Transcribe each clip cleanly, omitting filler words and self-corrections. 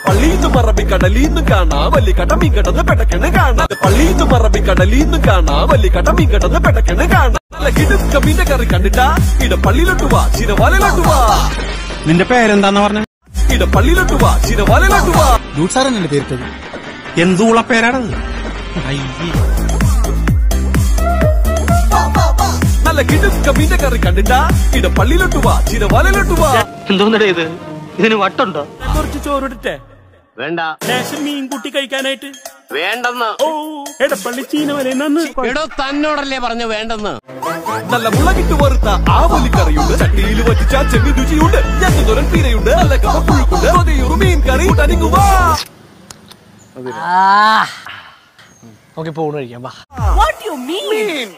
പള്ളിന്ന് മറബിക്കടലിന്ന് കാണാ വല്ലിക്കട മീൻ കടന്ന് പെടക്കണ് കാണാം പള്ളിന്ന് മറബിക്കടലിന്ന് കാണാ വല്ലിക്കട മീൻ കടന്ന് പെടക്കണ് കാണാം നല്ല കിടുക്ക മീന്റെ കറി കണ്ടിട്ടാ ഇട പള്ളിയിലോട്ട് വാ ചിരവാലയിലോട്ട് വാ. നിന്റെ പേരെന്താന്ന് പറഞ്ഞ? ഇട പള്ളിയിലോട്ട് വാ ചിരവാലയിലോട്ട് വാ. സാറല്ലേ പേരിട്ടത്? എന്തുള്ള പേരാണത്? നല്ല കിടുക്ക മീന്റെ കറി കണ്ടിട്ടാ ഇട പള്ളിയിലോട്ട് വാ ചിരവാലയിലോട്ട് വാ. എന്തോന്നടേ ഇത്? ഇതിന് വട്ടുണ്ടോ? കുറച്ച് ചോറിട്ടെ വേണ്ട. ലേശം മീൻ കൂട്ടി കഴിക്കാനായിട്ട് വേണ്ടെന്ന്. ഓ എടപ്പള്ളി ചീനവരെ നന്ന്. എടോ തന്നോടല്ലേ പറഞ്ഞു വേണ്ടെന്ന്. നല്ല മുളകിട്ട് വറുത്ത ആവലിക്കറിയുണ്ട്, ചട്ടിയിൽ വറ്റിച്ച ചെമ്മീൻ രുചിയുണ്ട്, ഞണ്ടുതൊരൻ പീരയുണ്ട്, നല്ല കപ്പപ്പുഴുക്കുണ്ട്, കൊതിയൂറ് മീൻ കറി തനിങ്ങുവാ. ഓക്കെ പോണു കഴിക്കാം. What you mean?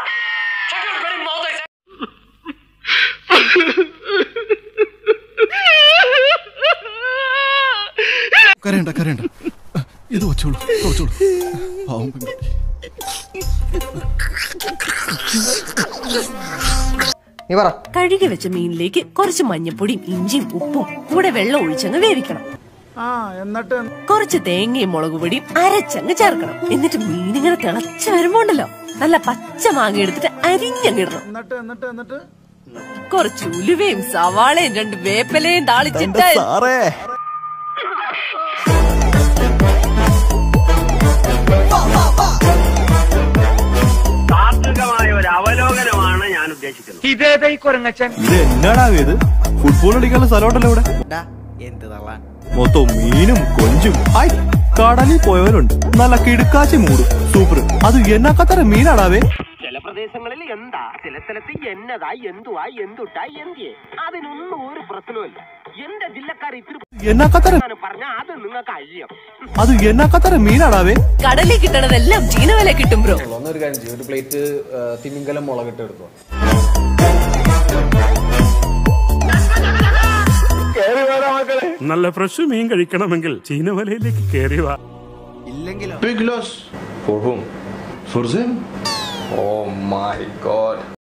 കരയണ്ട കരയണ്ട, ഇത് വെച്ചോളൂ കുറച്ചോളൂ. പാവം പെൺകുട്ടി. കഴുകി വെച്ച മീനിലേക്ക് കുറച്ച് മഞ്ഞപ്പൊടിയും ഇഞ്ചിയും ഉപ്പും കൂടെ വെള്ളം ഒഴിച്ചങ്ങ് വേവിക്കണം. കുറച്ച് തേങ്ങയും മുളക് പൊടിയും അരച്ചങ്ങ് ചേർക്കണം. എന്നിട്ട് മീനിങ്ങനെ തിളച്ച് വരുമ്പോണ്ടല്ലോ നല്ല പച്ച മാങ്ങ എടുത്തിട്ട് അരിഞ്ഞങ്ങിടണം. കുറച്ച് ഉലുവയും സവാളയും 2 വേപ്പിലയും താളിച്ചിട്ട് താത്വികമായ ഒരു അവലോകനമാണ് ഞാൻ ഉദ്ദേശിക്കുന്നത്. ഇത് എന്നാടാ ഇത്? ഫുട്ബോൾ കളിക്കാനുള്ള സ്ഥലമുണ്ടല്ലോ ഇവിടെ. മൊത്തം മീനും കൊഞ്ചും. കടലിൽ പോയവരുണ്ട്, നല്ല കിടുക്കാച്ചി മൂടും. സൂപ്പർ. അത് എന്നക്കത്തര മീനാടാവേ. ചില പ്രദേശങ്ങളിൽ എന്താ, ചില സ്ഥലത്ത് എന്നതാ, എന്തുവാ, എന്തുട്ടാ, എന്തിയെ, അതിനൊന്നും ഒരു പ്രശ്നമില്ല. എന്റെ ജില്ലക്കാർ ഇത്തിരി എന്നക്കത്തര പറഞ്ഞ അത് നിങ്ങൾക്ക് അയ്യം. അത് എന്നക്കത്തര മീനാടാവേ. കടലിൽ കിട്ടണതെല്ലാം ചീനവല കിട്ടും ബ്രോ. ഒരു കാര്യം ചെയ്യും, ഒരു പ്ലേറ്റ് തിമിംഗലം മുളകിട്ട് എടുത്തു. നല്ല ഫ്രഷ് മീൻ കഴിക്കണമെങ്കിൽ ചീനവലയിലേക്ക് കയറി വാ. Big loss. For whom? For them? Oh my God.